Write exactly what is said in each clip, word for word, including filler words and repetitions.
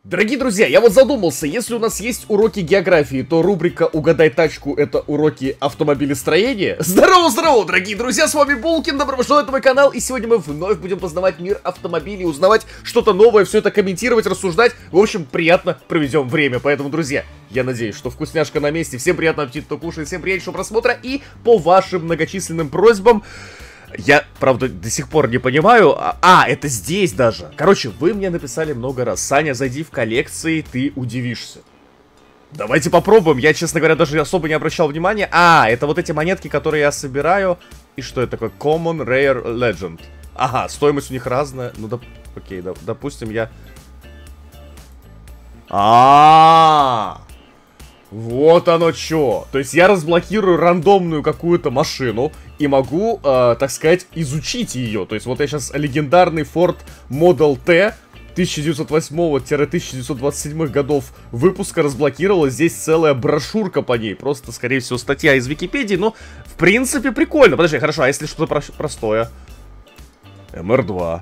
Дорогие друзья, я вот задумался, если у нас есть уроки географии, то рубрика «Угадай тачку» — это уроки автомобилестроения. Здорово-здорово, дорогие друзья, с вами Булкин, добро пожаловать на мой канал, и сегодня мы вновь будем познавать мир автомобилей, узнавать что-то новое, все это комментировать, рассуждать. В общем, приятно проведем время, поэтому, друзья, я надеюсь, что вкусняшка на месте, всем приятного аппетита, кто кушает, всем приятнейшего просмотра, и по вашим многочисленным просьбам... Я, правда, до сих пор не понимаю. А, а, это здесь даже. Короче, вы мне написали много раз. Саня, зайди в коллекции, ты удивишься. Давайте попробуем. Я, честно говоря, даже особо не обращал внимания. А, это вот эти монетки, которые я собираю. И что это такое? Common, Rare, Legend. Ага, стоимость у них разная. Ну, да, окей, да, допустим, я... А-а-а! Вот оно чё. То есть я разблокирую рандомную какую-то машину и могу, э, так сказать, изучить ее. То есть вот я сейчас легендарный Ford Model T тысяча девятьсот восьмого — тысяча девятьсот двадцать седьмого годов выпуска разблокировала. Здесь целая брошюрка по ней. Просто, скорее всего, статья из Википедии. Но, в принципе, прикольно. Подожди, хорошо, а если что-то про простое? эм эр два.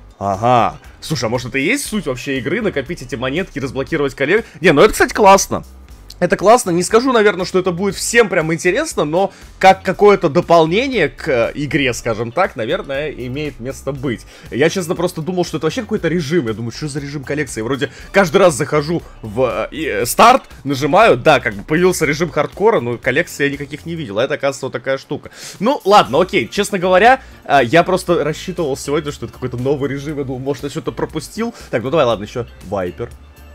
Ага. Слушай, а может это и есть суть вообще игры? Накопить эти монетки, разблокировать коллег? Не, ну это, кстати, классно. Это классно, не скажу, наверное, что это будет всем прям интересно, но как какое-то дополнение к э, игре, скажем так, наверное, имеет место быть. Я, честно, просто думал, что это вообще какой-то режим. Я думаю, что за режим коллекции? Вроде каждый раз захожу в э, старт, нажимаю, да, как бы появился режим хардкора, но коллекции я никаких не видел. А это, оказывается, вот такая штука. Ну, ладно, окей, честно говоря, э, я просто рассчитывал сегодня, что это какой-то новый режим. Я думал, может, я что-то пропустил. Так, ну давай, ладно, еще Вайпер.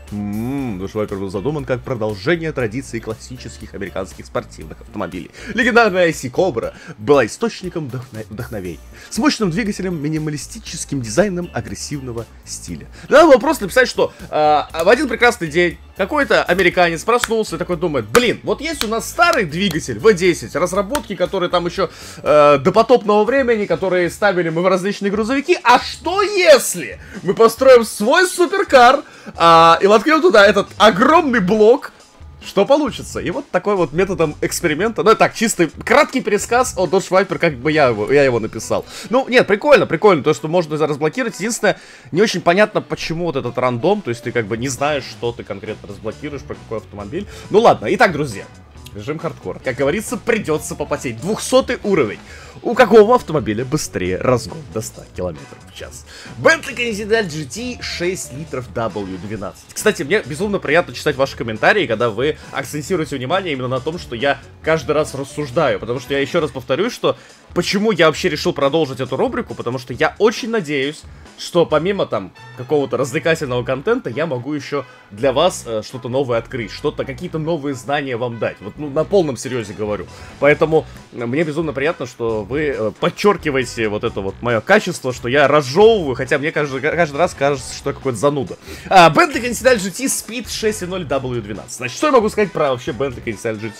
Ммм, душ Вайпер был задуман как продолжение традиции классических американских спортивных автомобилей. Легендарная ай си Cobra была источником вдохно... вдохновения, с мощным двигателем, минималистическим дизайном агрессивного стиля. Надо было просто написать, что э, в один прекрасный день какой-то американец проснулся и такой думает: блин, вот есть у нас старый двигатель ви десять, разработки, которые там еще э, до потопного времени, которые ставили мы в различные грузовики, а что если мы построим свой суперкар, а, и воткнем туда этот огромный блок, что получится? И вот такой вот методом эксперимента, ну так, чистый, краткий пересказ о Dodge Viper, как бы я его, я его написал. Ну, нет, прикольно, прикольно, то, что можно разблокировать. Единственное, не очень понятно, почему вот этот рандом, то есть ты как бы не знаешь, что ты конкретно разблокируешь, про какой автомобиль. Ну ладно, итак, друзья, режим хардкор. Как говорится, придется попотеть. двухсотый уровень. У какого автомобиля быстрее разгон до ста километров в час? Bentley Continental джи ти шесть литров дабл ю двенадцать. Кстати, мне безумно приятно читать ваши комментарии, когда вы акцентируете внимание именно на том, что я каждый раз рассуждаю. Потому что я еще раз повторюсь, что почему я вообще решил продолжить эту рубрику, потому что я очень надеюсь, что помимо там какого-то развлекательного контента, я могу еще для вас э, что-то новое открыть, что-то, какие-то новые знания вам дать. Вот, ну, на полном серьезе говорю. Поэтому э, мне безумно приятно, что вы э, подчеркиваете вот это вот мое качество, что я разжевываю, хотя мне каждый, каждый раз кажется, что я какой-то зануда. А, Bentley Continental джи ти Speed шесть ноль дабл ю двенадцать. Значит, что я могу сказать про вообще Bentley Continental джи ти?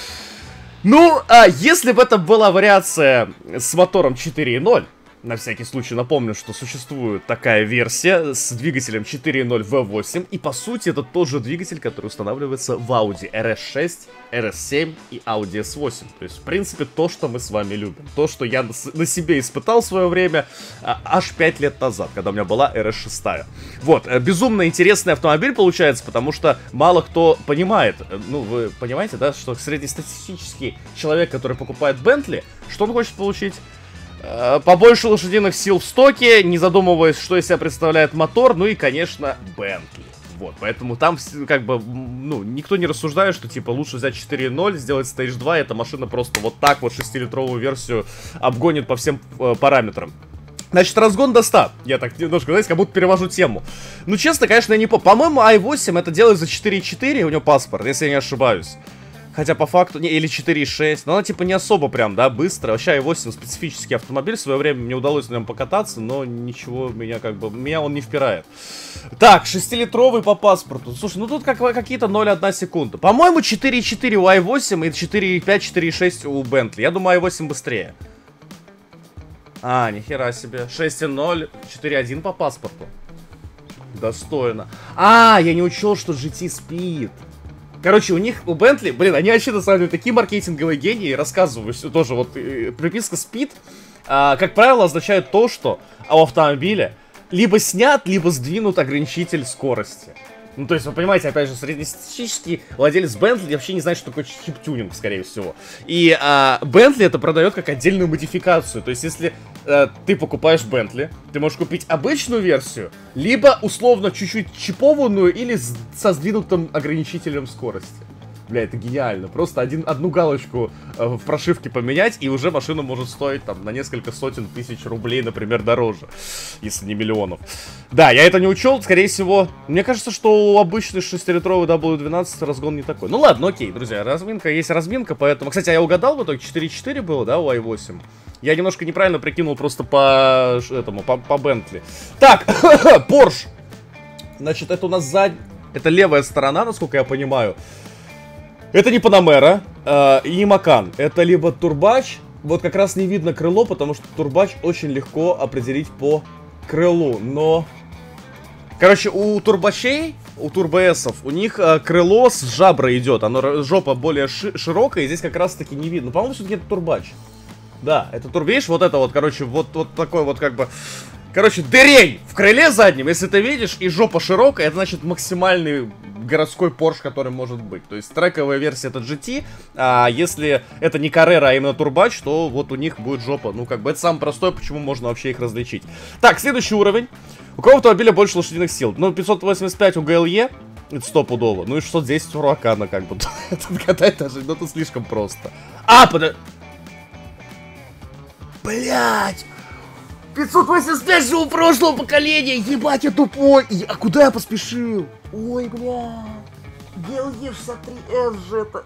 Ну, а если бы это была вариация с мотором четыре ноль, на всякий случай напомню, что существует такая версия с двигателем четыре ноль ви восемь, и по сути это тот же двигатель, который устанавливается в Audi эр эс шесть, эр эс семь и Audi эс восемь. То есть, в принципе, то, что мы с вами любим. То, что я на себе испытал в свое время а, аж пять лет назад, когда у меня была эр эс шесть. Вот, безумно интересный автомобиль получается, потому что мало кто понимает, ну, вы понимаете, да, что среднестатистический человек, который покупает Bentley, что он хочет получить? Побольше лошадиных сил в стоке, не задумываясь, что из себя представляет мотор, ну и, конечно, Bentley. Вот, поэтому там, как бы, ну, никто не рассуждает, что, типа, лучше взять четыре ноль, сделать Stage два, и эта машина просто вот так вот шестилитровую версию обгонит по всем э, параметрам. Значит, разгон до ста. Я так немножко, знаете, как будто перевожу тему. Ну, честно, конечно, я не помню. По-моему, ай восемь это делает за четыре четыре, у него паспорт, если я не ошибаюсь. Хотя по факту, не, или четыре шесть, но она типа не особо прям, да, быстро. Вообще ай восемь специфический автомобиль, в свое время мне удалось на нем покататься, но ничего, меня как бы, меня он не впирает. Так, шестилитровый по паспорту. Слушай, ну тут как, какие-то ноль целых одна секунда. По-моему, четыре четыре у ай восемь и четыре пять, четыре шесть у Bentley. Я думаю, ай восемь быстрее. А, нихера себе. шесть ноль, четыре один по паспорту. Достойно. А, я не учел, что джи ти Speed. Короче, у них, у Bentley, блин, они вообще, на самом деле, такие маркетинговые гении, рассказываю, тоже вот, э, приписка Speed, э, как правило, означает то, что у автомобиля либо снят, либо сдвинут ограничитель скорости. Ну, то есть, вы понимаете, опять же, среднестатистический владелец Bentley вообще не знает, что такое чип-тюнинг, скорее всего. И а, Bentley это продает как отдельную модификацию. То есть, если а, ты покупаешь Bentley, ты можешь купить обычную версию, либо, условно, чуть-чуть чипованную или с, со сдвинутым ограничителем скорости. Бля, это гениально. Просто один, одну галочку э, в прошивке поменять, и уже машина может стоить там на несколько сотен тысяч рублей, например, дороже. Если не миллионов. Да, я это не учел, скорее всего. Мне кажется, что у обычной шестилитровой дабл ю двенадцать разгон не такой. Ну ладно, окей, друзья, разминка есть разминка, поэтому... Кстати, я угадал в итоге, четыре четыре было, да, у ай восемь? Я немножко неправильно прикинул просто по этому, по, по Bentley. Так, Porsche. Значит, это у нас задняя... Это левая сторона, насколько я понимаю. Это не Panamera э, и не Macan. Это либо турбач. Вот как раз не видно крыло, потому что турбач очень легко определить по крылу. Но... Короче, у турбачей, у турбоэсов, у них э, крыло с жаброй идет. Оно, жопа более ши широкая, и здесь как раз таки не видно. По-моему, все-таки это турбач. Да, это турбач. Видишь, вот это вот, короче, вот, вот такой вот как бы... Короче, дырень в крыле заднем, если ты видишь, и жопа широкая, это значит максимальный городской Porsche, который может быть. То есть трековая версия это джи ти, а если это не Carrera, а именно турбач, то вот у них будет жопа. Ну, как бы это самое простое, почему можно вообще их различить. Так, следующий уровень. У кого автомобиля больше лошадиных сил? Ну, пятьсот восемьдесят пять у джи эл и, это стопудово. Ну и шестьсот десять у Huracan, как бы. Это гадать даже, ну это слишком просто. А, подожди. Блять! пятьсот восемьдесят пять же у прошлого поколения! Ебать, я тупой! И, а куда я поспешил? Ой, бля! джи эл и шестьдесят три эс же это...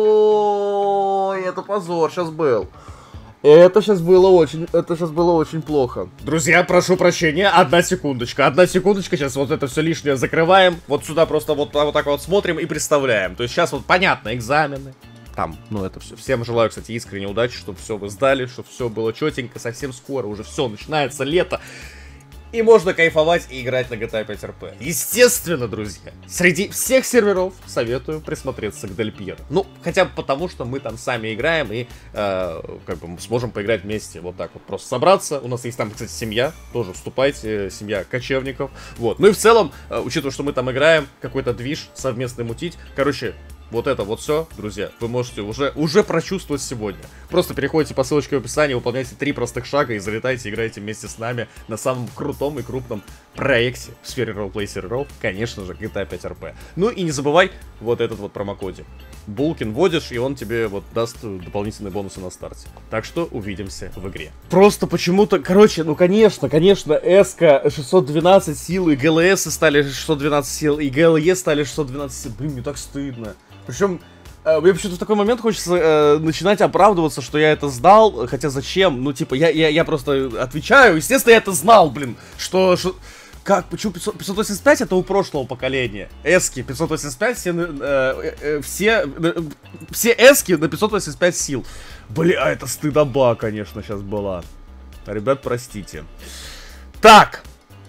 Ой, это позор сейчас был. Это сейчас было очень... Это сейчас было очень плохо. Друзья, прошу прощения, одна секундочка. Одна секундочка, сейчас вот это все лишнее закрываем. Вот сюда просто вот, вот так вот смотрим и представляем. То есть сейчас вот понятно, экзамены. Там, ну это все. Всем желаю, кстати, искренней удачи, чтобы все вы сдали, чтобы все было четенько, совсем скоро, уже все, начинается лето. И можно кайфовать и играть на джи ти эй пять эр пи. Естественно, друзья, среди всех серверов советую присмотреться к Дель Пьеро. Ну, хотя бы потому, что мы там сами играем и э, как бы сможем поиграть вместе. Вот так вот, просто собраться. У нас есть там, кстати, семья, тоже вступайте, семья кочевников. Вот, ну и в целом, э, учитывая, что мы там играем, какой-то движ совместный мутить. Короче... Вот это вот все, друзья, вы можете уже, уже прочувствовать сегодня. Просто переходите по ссылочке в описании, выполняйте три простых шага и залетайте, играйте вместе с нами на самом крутом и крупном проекте в сфере ролплей серверов, конечно же, джи ти эй пять эр пи. Ну и не забывай вот этот вот промокодик. Булкин вводишь, и он тебе вот даст дополнительные бонусы на старте. Так что увидимся в игре. Просто почему-то, короче, ну конечно, конечно, эска шестьсот двенадцать сил, и джи эл эс стали шестьсот двенадцать сил, и джи эл и стали шестьсот двенадцать сил. Блин, мне так стыдно. Причем, э, мне почему-то в такой момент хочется э, начинать оправдываться, что я это знал, хотя зачем? Ну, типа, я, я, я просто отвечаю, естественно, я это знал, блин, что... что... Как, почему пятьсот восемьдесят пять это у прошлого поколения? Эски пятьсот восемьдесят пять, все, э, э, все, э, все эски на пятьсот восемьдесят пять сил. Бля, это стыдоба, конечно, сейчас была. Ребят, простите. Так.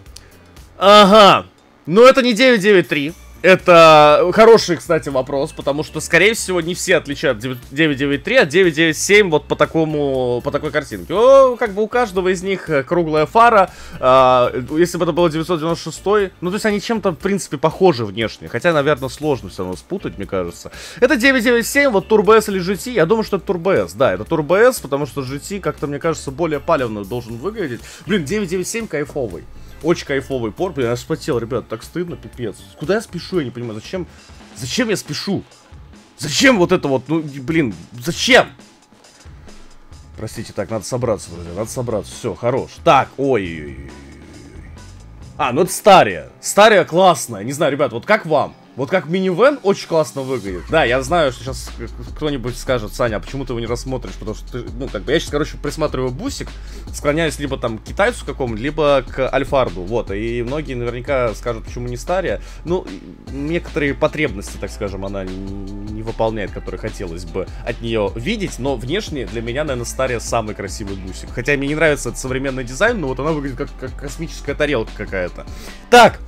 Ага. Ну, это не девять девять три. Это хороший, кстати, вопрос, потому что, скорее всего, не все отличают девять девять три от девять девять семь вот по такому, по такой картинке. О, как бы у каждого из них круглая фара. А, если бы это было девятьсот девяносто шесть, ну, то есть они чем-то, в принципе, похожи внешне. Хотя, наверное, сложно все равно спутать, мне кажется. Это девять девять семь, вот Turbo S или джи ти. Я думаю, что это Turbo S. Да, это Turbo S, потому что джи ти, как-то, мне кажется, более палевно должен выглядеть. Блин, девять девять семь кайфовый. Очень кайфовый порт, блин, я аж потел, ребят, так стыдно, пипец. Куда я спешу, я не понимаю, зачем, зачем я спешу? Зачем вот это вот, ну, блин, зачем? Простите, так, надо собраться, друзья, надо собраться, все, хорош. Так, ой-ой-ой. А, ну это Стария, Стария классная, не знаю, ребят, вот как вам? Вот как минивэн очень классно выглядит. Да, я знаю, что сейчас кто-нибудь скажет: Саня, а почему ты его не рассмотришь? Потому что ты, ну, как бы, я сейчас, короче, присматриваю бусик, склоняюсь либо там к китайцу какому-нибудь, либо к Альфарду, вот, и многие наверняка скажут, почему не Стария. Ну, некоторые потребности, так скажем, она не выполняет, которые хотелось бы от нее видеть, но внешне для меня, наверное, Стария самый красивый бусик. Хотя мне не нравится этот современный дизайн, но вот она выглядит как, как космическая тарелка какая-то. Так!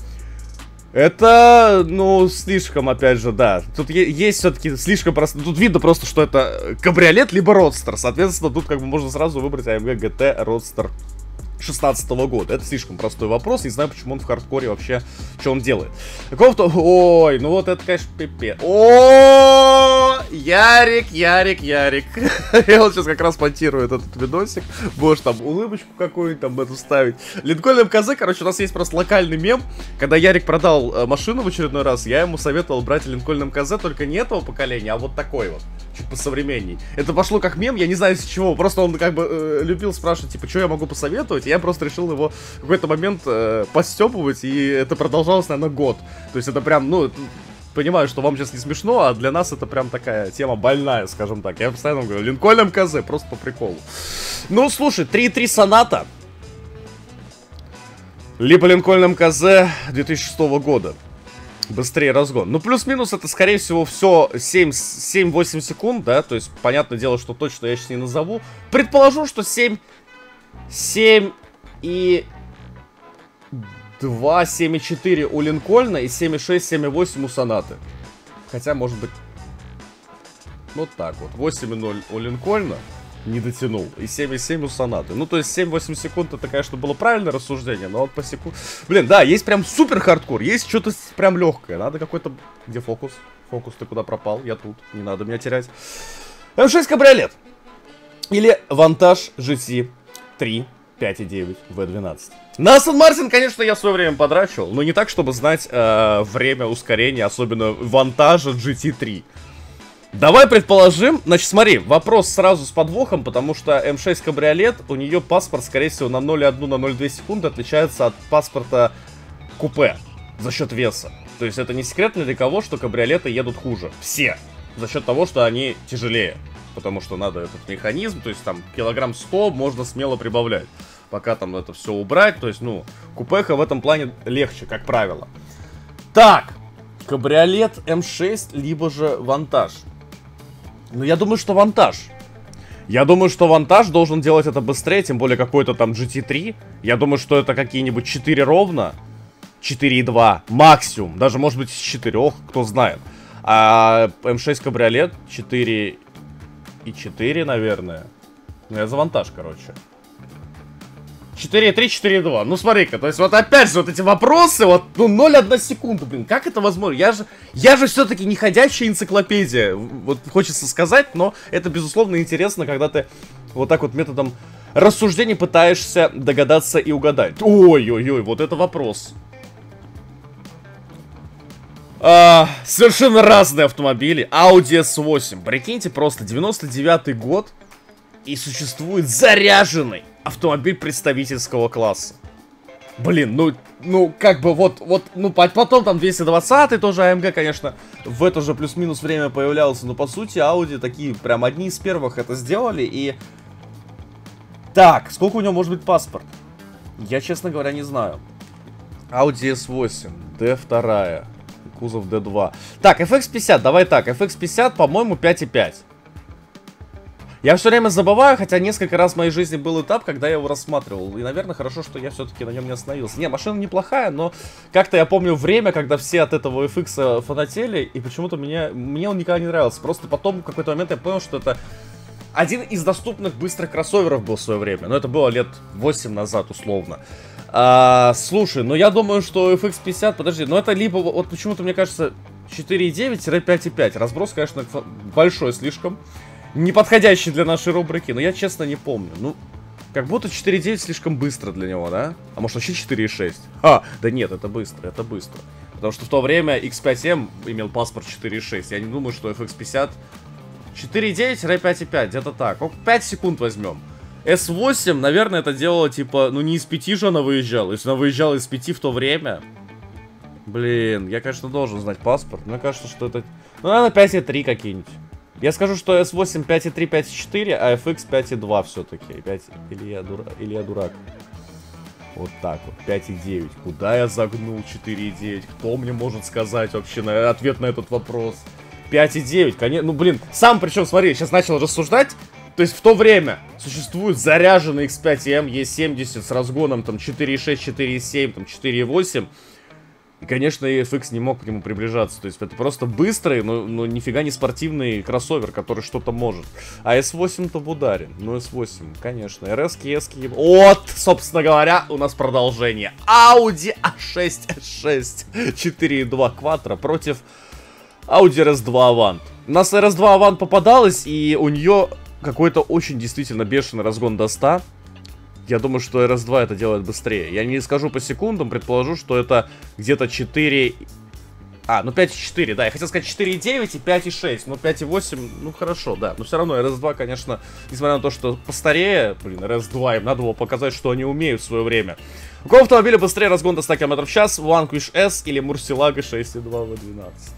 Это, ну, слишком, опять же, да. Тут есть все-таки слишком просто... Тут видно просто, что это кабриолет, либо родстер. Соответственно, тут как бы можно сразу выбрать эй эм джи джи ти Roadster шестнадцатого года. Это слишком простой вопрос. Не знаю, почему он в хардкоре вообще, что он делает. Какого-то... Ой, ну вот это, конечно, пипец. О, Ярик, Ярик, Ярик. Я вот сейчас как раз монтирую этот видосик. Можешь там улыбочку какую-нибудь там эту ставить. Линкольн МКЗ, короче, у нас есть просто локальный мем. Когда Ярик продал э, машину в очередной раз, я ему советовал брать Линкольн МКЗ, только не этого поколения, а вот такой вот. Чуть посовременней. Это пошло как мем, я не знаю с чего. Просто он как бы э, любил спрашивать, типа, что я могу посоветовать. И я просто решил его в какой-то момент э, постёпывать. И это продолжалось, наверное, год. То есть это прям, ну, понимаю, что вам сейчас не смешно, а для нас это прям такая тема больная, скажем так. Я постоянно говорю, Линкольн МКЗ, просто по приколу. Ну, слушай, три три Соната. Либо Линкольн МКЗ две тысячи шестого года. Быстрее разгон. Ну, плюс-минус, это, скорее всего, все семь-восемь секунд, да? То есть, понятное дело, что точно я сейчас не назову. Предположу, что семь... семь и... два, семь и четыре у Линкольна и семь и шесть, семь и восемь у Сонаты. Хотя, может быть... Вот так вот. восемь и ноль у Линкольна. Не дотянул. И семь и семь у Сонаты. Ну, то есть семь-восемь секунд, это, конечно, было правильное рассуждение, но вот по секунду... Блин, да, есть прям супер хардкор, есть что-то прям легкое. Надо какой-то... Где фокус? Фокус, ты куда пропал? Я тут. Не надо меня терять. эм шесть кабриолет. Или Vantage джи ти три пять и девять ви двенадцать. На Астон Мартин, конечно, я в свое время подрачивал, но не так, чтобы знать э, время ускорения, особенно Vantage джи ти три. Давай предположим, значит, смотри, вопрос сразу с подвохом, потому что эм шесть кабриолет, у нее паспорт, скорее всего, на ноль целых одна десятая — ноль целых две секунды отличается от паспорта купе за счет веса. То есть это не секрет ни для кого, что кабриолеты едут хуже. Все. За счет того, что они тяжелее. Потому что надо этот механизм, то есть там килограмм сто можно смело прибавлять. Пока там это все убрать, то есть, ну, купеха в этом плане легче, как правило. Так, кабриолет эм шесть, либо же Vantage. Ну, я думаю, что Vantage. Я думаю, что Vantage должен делать это быстрее, тем более какой-то там джи ти три. Я думаю, что это какие-нибудь четыре ровно, четыре и два максимум. Даже, может быть, с четырёх, кто знает. А эм шесть кабриолет четыре и четыре, наверное. Ну, я за Vantage, короче. четыре и три, четыре и два. Ну, смотри-ка, то есть вот опять же вот эти вопросы, вот, ну, ноль целых одна секунда, блин, как это возможно? Я же, я же все-таки не ходячая энциклопедия, вот хочется сказать, но это, безусловно, интересно, когда ты вот так вот методом рассуждений пытаешься догадаться и угадать. Ой-ой-ой, вот это вопрос. А, совершенно разные автомобили. Audi эс восемь, прикиньте, просто девяносто девятый год, и существует заряженный автомобиль представительского класса. Блин, ну, ну, как бы вот, вот, ну, потом там двести двадцатый тоже а эм гэ, конечно, в это же плюс-минус время появлялся, но по сути Audi такие прям одни из первых это сделали, и... Так, сколько у него может быть паспорт? Я, честно говоря, не знаю. Audi эс восемь, ди два, кузов ди два. Так, эф икс пятьдесят, давай так, эф икс пятьдесят, по-моему, пять и пять. Я все время забываю, хотя несколько раз в моей жизни был этап, когда я его рассматривал. И, наверное, хорошо, что я все-таки на нем не остановился. Не, машина неплохая, но как-то я помню время, когда все от этого эф икс фанатели, и почему-то мне, мне он никогда не нравился. Просто потом в какой-то момент я понял, что это один из доступных быстрых кроссоверов был в свое время. Но это было лет восемь назад, условно. А, слушай, ну я думаю, что эф икс пятьдесят, подожди, ну это либо, вот почему-то мне кажется, четыре и девять — пять и пять. Разброс, конечно, большой слишком. Не подходящий для нашей рубрики, но я честно не помню. Ну, как будто четыре и девять слишком быстро для него, да? А может вообще четыре и шесть? А, да нет, это быстро, это быстро. Потому что в то время икс пять эм имел паспорт четыре и шесть. Я не думаю, что эф икс пятьдесят... четыре и девять — пять и пять, где-то так. пять секунд возьмем. эс восемь, наверное, это делала типа... Ну, не из пяти же она выезжала. Если она выезжала из пяти в то время... Блин, я, конечно, должен знать паспорт. Мне кажется, что это... Ну, наверное, пять и три какие-нибудь. Я скажу, что эс восемь пять и три, пять и четыре, а эф икс пять и два все-таки. Или я, дура... Или я дурак. Вот так вот. пять и девять. Куда я загнул четыре и девять? Кто мне может сказать вообще на... ответ на этот вопрос? пять и девять, конечно. Ну, блин. Сам, причем, смотри, сейчас начал рассуждать. То есть в то время существует заряженный икс пять эм, и семьдесят с разгоном там четыре и шесть, четыре и семь, там четыре и восемь. четыре и девять, четыре и девять, четыре и девять, четыре и девять, четыре и девять, четыре и девять, четыре и девять, четыре и девять, четыре и девять, четыре и девять, четыре и девять, четыре и И, конечно, и эф икс не мог к нему приближаться. То есть это просто быстрый, но, но нифига не спортивный кроссовер, который что-то может. А эс восемь-то в ударе. Ну, эс восемь, конечно. эр эс, эски... Вот, собственно говоря, у нас продолжение. Audi а шесть эс шесть четыре и два Quattro против Audi эр эс два Avant. У нас эр эс два Avant попадалась, и у нее какой-то очень действительно бешеный разгон до ста. Я думаю, что эр эс два это делает быстрее. Я не скажу по секундам, предположу, что это где-то четыре... А, ну пять и четыре, да. Я хотел сказать четыре и девять и пять и шесть. Но пять и восемь, ну хорошо, да. Но все равно эр эс два, конечно, несмотря на то, что постарее, блин, эр эс два, им надо было показать, что они умеют в свое время. У какого автомобиля быстрее разгон до ста километров в час? Vanquish S или Murcielago шесть и два ви двенадцать?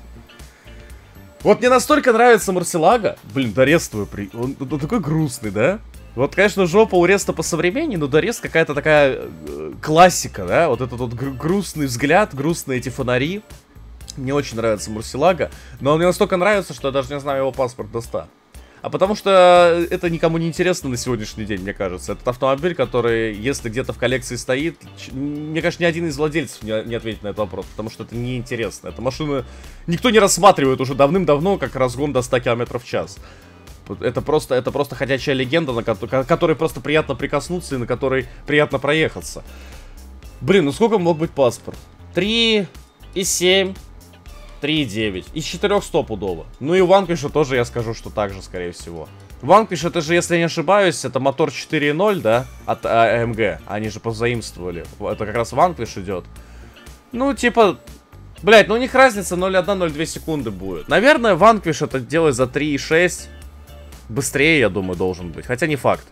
Вот мне настолько нравится Murcielago. Блин, Дорез твой при... Он, он такой грустный, да? Вот, конечно, жопа у Реста по современней, но Дорез какая-то такая э, классика, да? Вот этот вот гру грустный взгляд, грустные эти фонари. Мне очень нравится Murcielago, но он мне настолько нравится, что я даже не знаю его паспорт до ста. А потому что это никому не интересно на сегодняшний день, мне кажется. Этот автомобиль, который, если где-то в коллекции стоит, мне кажется, ни один из владельцев не, не ответит на этот вопрос, потому что это неинтересно. Эта машина никто не рассматривает уже давным-давно как разгон до ста километров в час. Это просто, это просто ходячая легенда, на которой, которой просто приятно прикоснуться и на которой приятно проехаться. Блин, ну сколько мог быть паспорт? три и семь, три и девять. Из четырёх стопудово. Ну и у Vanquish тоже я скажу, что так же, скорее всего. Vanquish, это же, если я не ошибаюсь, это мотор четыре и ноль, да? От а эм гэ. Они же позаимствовали. Это как раз Vanquish идет. Ну, типа... Блять, ну у них разница ноль и одна — ноль и две секунды будет. Наверное, Vanquish это делает за три и шесть. Быстрее, я думаю, должен быть. Хотя не факт.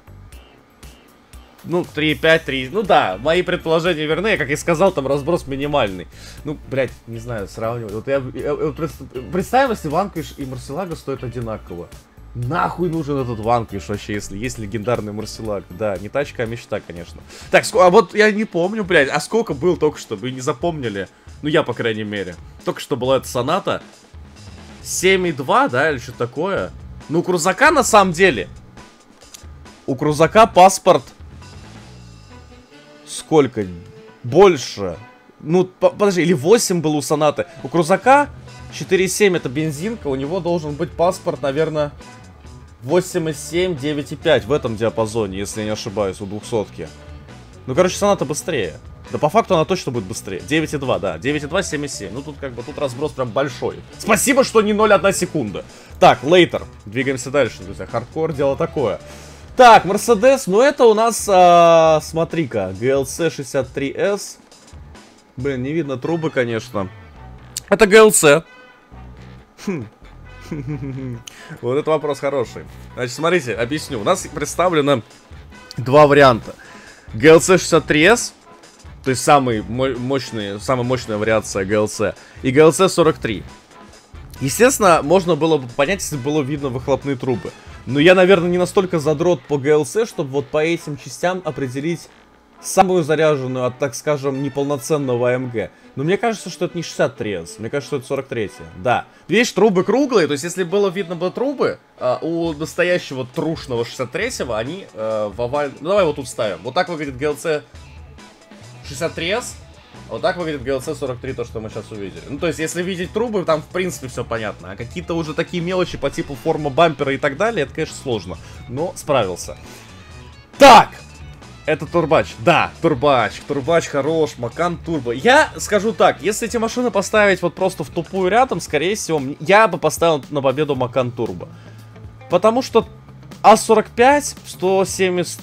Ну, три и пять, три... Ну да, мои предположения верны. Я, как и сказал, там разброс минимальный. Ну, блядь, не знаю, сравнивать. Вот я... я, я представим, если Vanquish и Murcielago стоят одинаково. Нахуй нужен этот Vanquish вообще, если есть легендарный Murcielago. Да, не тачка, а мечта, конечно. Так, а вот я не помню, блядь, а сколько был только что? Вы не запомнили? Ну, я, по крайней мере. Только что была эта Sonata. семь и два, да, или что-то такое? Ну, у Крузака, на самом деле, у Крузака паспорт... Сколько? Больше. Ну, по подожди, или восемь был у Сонаты. У Крузака четыре и семь это бензинка, у него должен быть паспорт, наверное, восемь и семь, девять и пять в этом диапазоне, если я не ошибаюсь, у двухсотки. Ну, короче, Соната быстрее. Да по факту она точно будет быстрее. девять и два, да. девять и два, семь и семь. Ну, тут как бы, тут разброс прям большой. Спасибо, что не ноль и одна секунда. Так, Later. Двигаемся дальше, друзья. Хардкор, дело такое. Так, Мерседес, ну это у нас, а, смотри-ка, джи эл си шестьдесят три эс. Блин, не видно трубы, конечно. Это джи эл си. Хм. Вот это вопрос хороший. Значит, смотрите, объясню. У нас представлено два варианта. джи эл си шестьдесят три эс, то есть самый мощный, самая мощная вариация джи эл си, и джи эл си сорок три. Естественно, можно было бы понять, если было видно выхлопные трубы. Но я, наверное, не настолько задрот по джи эл си, чтобы вот по этим частям определить самую заряженную от, так скажем, неполноценного а эм гэ. Но мне кажется, что это не шестьдесят три эс, мне кажется, что это сорок три. Да. Видишь, трубы круглые, то есть если было видно бы трубы, э, у настоящего трушного шестьдесят третьего они э, в оваль... Ну давай вот тут ставим. Вот так выглядит джи эл си шестьдесят три эс. Вот так выглядит джи эл си сорок три, то, что мы сейчас увидели. Ну, то есть, если видеть трубы, там, в принципе, все понятно. А какие-то уже такие мелочи по типу форма бампера и так далее, это, конечно, сложно. Но справился. Так! Это турбач. Да, турбач. Турбач хорош, Макан турбо. Я скажу так, если эти машины поставить вот просто в тупую рядом, скорее всего, я бы поставил на победу Макан турбо. Потому что а сорок пять в сто семьдесят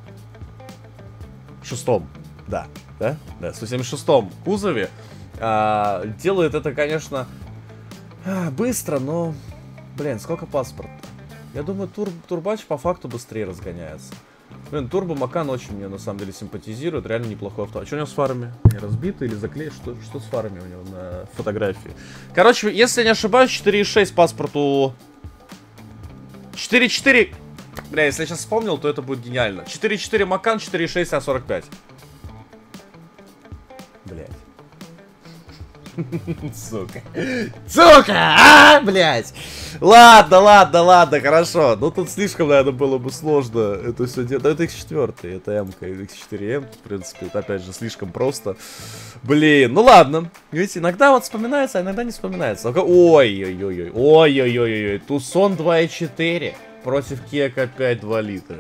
шестом, да. Да? Да, в сто семьдесят шестом кузове а, делает это, конечно, а, быстро, но, блин, сколько паспорт? Я думаю, тур, турбач по факту быстрее разгоняется. Блин, турбо Макан очень мне, на самом деле, симпатизирует, реально неплохой авто. А что у него с фарами? Они разбиты или заклеены? Что, что с фарами у него на фотографии? Короче, если я не ошибаюсь, четыре и шесть паспорту... четыре и четыре... Бля, если я сейчас вспомнил, то это будет гениально. четыре и четыре Макан, четыре и шесть а сорок пять. Блять. Сука. Сука! А, блядь! Ладно, ладно, ладно, хорошо. Ну тут слишком, наверное, было бы сложно это все делать. Да, это икс четыре, это М-ка, икс четыре эм, в принципе, это опять же слишком просто. Блин, ну ладно. Видите, иногда вот вспоминается, а иногда не вспоминается. Ой-ой-ой-ой, ой-ой-ой-ой. Тусон два и четыре против Кека пять два литра.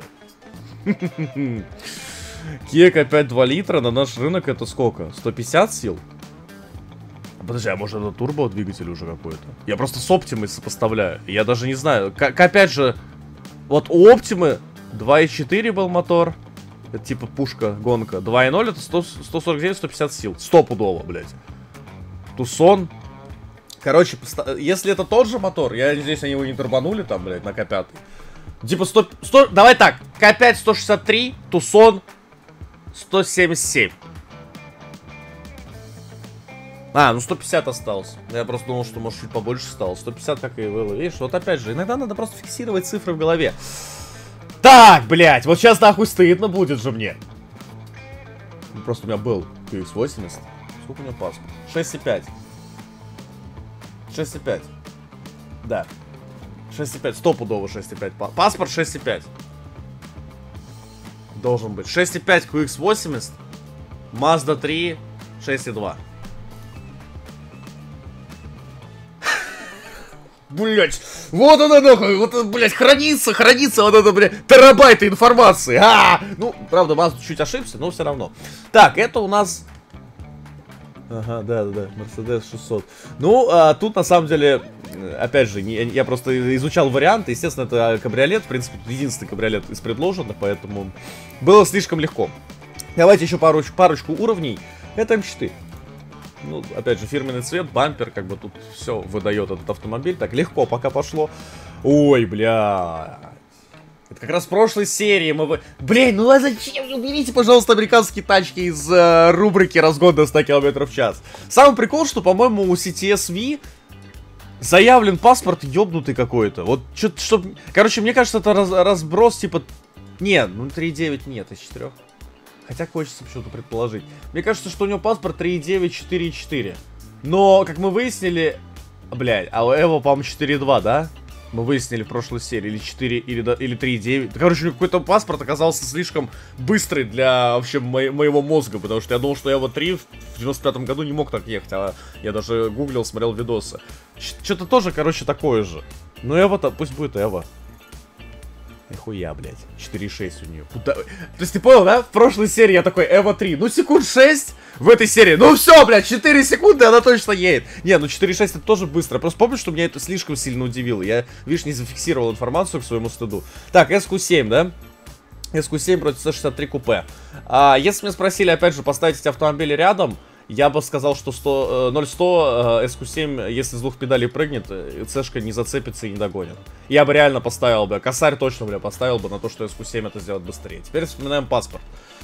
Кека пять два литра на наш рынок это сколько? сто пятьдесят сил? Подожди, а может это турбо двигатель уже какой-то? Я просто с Оптимой сопоставляю. Я даже не знаю. Как опять же, вот у Оптимы два и четыре был мотор. Это типа пушка, гонка. два и ноль это сто сорок девять — сто пятьдесят сил. Стопудово, блядь. Тусон. Короче, если это тот же мотор, я надеюсь, они его не турбанули там, блядь, на К пять. Типа сто, сто... Давай так. К пять сто шестьдесят три, Тусон сто семьдесят семь. А, ну сто пятьдесят осталось. Я просто думал, что может чуть побольше стало. сто пятьдесят, как и было. Видишь, вот опять же, иногда надо просто фиксировать цифры в голове. Так, блядь, вот сейчас нахуй стыдно будет же мне. Просто у меня был Q X восемьдесят. Сколько у меня паспорт? шесть и пять. шесть и пять. Да. шесть и пять, стопудово шесть и пять. Паспорт шесть и пять. Должен быть. шесть и пять Q X восемьдесят. Mazda три шесть и два. Блять, вот она нахуй, вот, блять, хранится, хранится вот это, блять, терабайты информации. А, ну, правда, Mazda чуть ошибся, но все равно. Так, это у нас... Ага, да-да-да, Mercedes шестьсот. Ну, а, тут на самом деле, опять же, не, я просто изучал варианты. Естественно, это кабриолет, в принципе, единственный кабриолет из предложенных, поэтому было слишком легко. Давайте еще пару, парочку уровней. Это эм четыре. Ну, опять же, фирменный цвет, бампер, как бы тут все выдает этот автомобиль. Так, легко пока пошло. Ой, бля. Это как раз в прошлой серии мы... Вы... Блин, ну а зачем? Уберите, пожалуйста, американские тачки из э, рубрики «Разгон до ста километров в час». Самый прикол, что, по-моему, у си ти эс ви заявлен паспорт ёбнутый какой-то. Вот, что-то, что... Короче, мне кажется, это раз, разброс, типа... Нет, ну три и девять нет, из четырех. Хотя хочется почему-то предположить. Мне кажется, что у него паспорт три и девять, четыре и четыре. Но, как мы выяснили... Блядь, а у Эво, по-моему, четыре и два, да? Мы выяснили в прошлой серии. Или четыре, или, или три и девять. Короче, какой-то паспорт оказался слишком быстрый для вообще мо моего мозга. Потому что я думал, что Эво три в девяносто пятом году не мог так ехать. А я даже гуглил, смотрел видосы. Что-то тоже, короче, такое же. Ну, Эво-то, пусть будет Эво. Нихуя, блядь. четыре и шесть у нее. Куда... То есть ты понял, да? В прошлой серии я такой, Эво три. Ну, секунд шесть в этой серии. Ну, все, блядь, четыре секунды, она точно едет. Не, ну четыре и шесть это тоже быстро. Просто помню, что меня это слишком сильно удивило. Я, видишь, не зафиксировал информацию к своему стыду. Так, эс ку семь, да? эс ку семь против сэ шестьдесят три купе. А, если меня спросили, опять же, поставить эти автомобили рядом, я бы сказал, что сто, ноль сто эс ку семь, если с двух педалей прыгнет, цешка не зацепится и не догонит. Я бы реально поставил бы, косарь точно, бля, поставил бы на то, что эс ку семь это сделает быстрее. Теперь вспоминаем паспорт.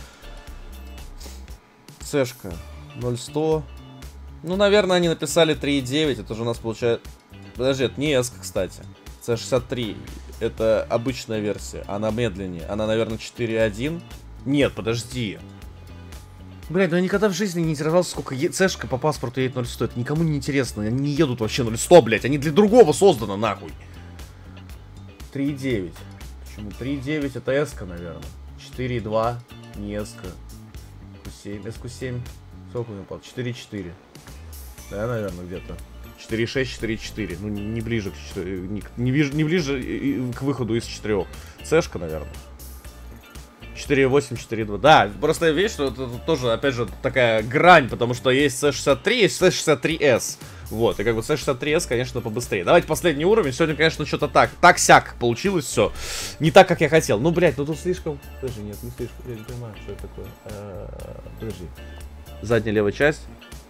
Цешка ноль сто. Ну, наверное, они написали три и девять, это же у нас получается... Подожди, это не S, кстати. си шестьдесят три, это обычная версия, она медленнее. Она, наверное, четыре и один. Нет, подожди. Блядь, ну я никогда в жизни не интересовался, сколько е... цешка по паспорту едет ноль сто. Это никому не интересно. Они не едут вообще ноль сто, блядь. Они для другого созданы, нахуй. три и девять. Почему? три и девять это S-ка, наверное. четыре и два. Не S-ка. эс ку семь. эс ку семь. Сколько у него паспорт? четыре и четыре. Да, наверное, где-то. четыре и шесть, четыре и четыре. Ну, не ближе к четыре... не, не, не ближе к выходу из четырех. Цешка, наверное. четыре и восемь, четыре и два. Да, просто видишь, что это тоже, опять же, такая грань, потому что есть си шестьдесят три, есть си шестьдесят три эс. Вот, и как бы си шестьдесят три эс, конечно, побыстрее. Давайте последний уровень. Сегодня, конечно, что-то так, так-сяк получилось все. Не так, как я хотел. Ну, блядь, ну тут слишком... Подожди, нет, не слишком. Я не понимаю, что это такое. А, подожди. Задняя левая часть.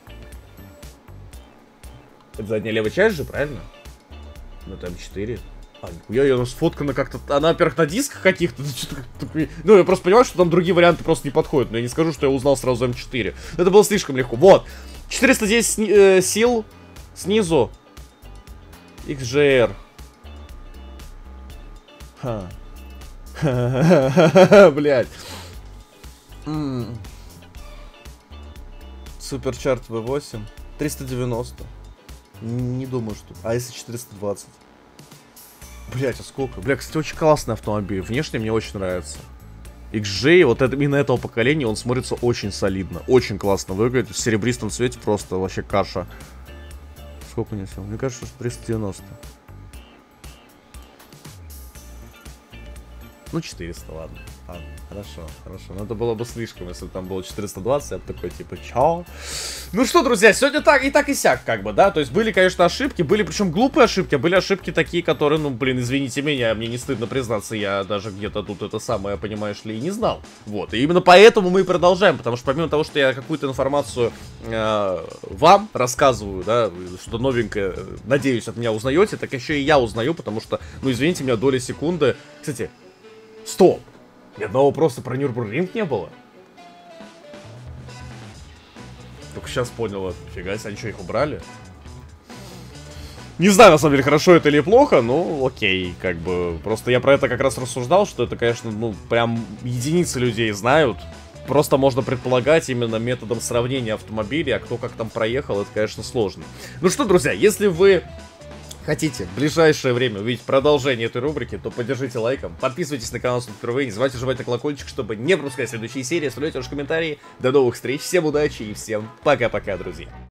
Это задняя левая часть же, правильно? Ну, там четыре. А, нихуя, ее сфоткана как-то... Она, во-первых, на дисках каких-то... Ну, я просто понимаю, что там другие варианты просто не подходят. Но я не скажу, что я узнал сразу эм четыре. Это было слишком легко. Вот. четыреста десять э, сил снизу. икс джей эр. Ха. Блядь. Суперчарт ви восемь. триста девяносто. Не думаю, что... А если четыреста двадцать? Блять, а сколько? Бля, кстати, очень классный автомобиль. Внешне мне очень нравится. икс джей, вот это, именно этого поколения, он смотрится очень солидно. Очень классно выглядит. В серебристом цвете просто вообще каша. Сколько не сел? Мне кажется, что триста девяносто. Ну, четыреста, ладно. Ладно, хорошо, хорошо. Надо было бы слишком, если бы там было четыреста двадцать, я бы такой, типа, чё? Ну что, друзья, сегодня так и так и сяк, как бы, да? То есть были, конечно, ошибки, были, причем глупые ошибки, а были ошибки такие, которые, ну, блин, извините меня, мне не стыдно признаться, я даже где-то тут это самое, понимаешь ли, и не знал. Вот, и именно поэтому мы и продолжаем, потому что помимо того, что я какую-то информацию э, вам рассказываю, да, что новенькое, надеюсь, от меня узнаете, так еще и я узнаю, потому что, ну, извините меня, доли секунды. Кстати, стоп! Ни одного вопроса про Нюрбургринг не было. Только сейчас понял это. Фига себе, они что, их убрали? Не знаю, на самом деле, хорошо это или плохо, но окей, как бы. Просто я про это как раз рассуждал, что это, конечно, ну, прям единицы людей знают. Просто можно предполагать именно методом сравнения автомобилей, а кто как там проехал, это, конечно, сложно. Ну что, друзья, если вы хотите в ближайшее время увидеть продолжение этой рубрики, то поддержите лайком, подписывайтесь на канал, если впервые, не забывайте нажимать на колокольчик, чтобы не пропускать следующие серии, оставляйте ваши комментарии. До новых встреч, всем удачи и всем пока-пока, друзья.